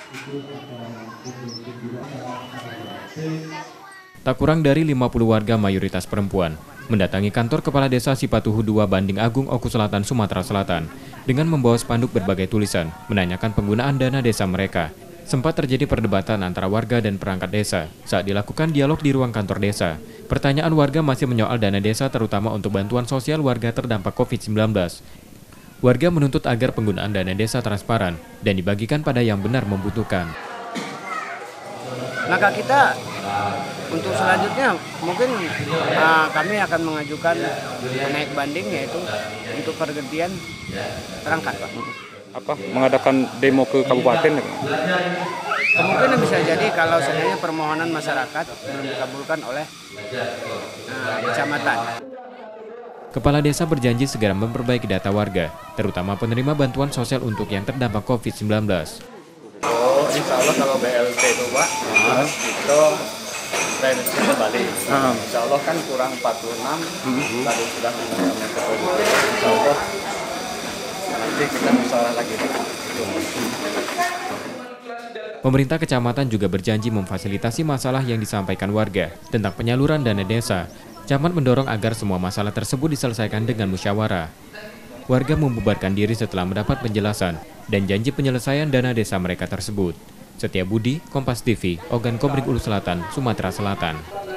Tak kurang dari 50 warga mayoritas perempuan mendatangi kantor Kepala Desa Sipatuhu II Banding Agung Oku Selatan, Sumatera Selatan dengan membawa spanduk berbagai tulisan menanyakan penggunaan dana desa mereka. Sempat terjadi perdebatan antara warga dan perangkat desa saat dilakukan dialog di ruang kantor desa. Pertanyaan warga masih menyoal dana desa terutama untuk bantuan sosial warga terdampak COVID-19. Warga menuntut agar penggunaan dana desa transparan dan dibagikan pada yang benar membutuhkan. Maka kita untuk selanjutnya mungkin kami akan mengajukan naik banding, yaitu untuk pergantian perangkat, Pak. Apa mengadakan demo ke kabupaten? Kemungkinan bisa jadi kalau sebenarnya permohonan masyarakat belum dikabulkan oleh kecamatan. Kepala desa berjanji segera memperbaiki data warga, terutama penerima bantuan sosial untuk yang terdampak COVID-19. Oh, insya Allah kalau BLT itu Pak, itu remisi kembali. Insya Allah kan kurang 46, tadi sudah menggunakan metode. Insya Allah nanti kita musyawarah lagi. Pemerintah kecamatan juga berjanji memfasilitasi masalah yang disampaikan warga tentang penyaluran dana desa. Camat mendorong agar semua masalah tersebut diselesaikan dengan musyawarah. Warga membubarkan diri setelah mendapat penjelasan dan janji penyelesaian dana desa mereka tersebut. Setia Budi, Kompas TV, Ogan Komering Ulu Selatan, Sumatera Selatan.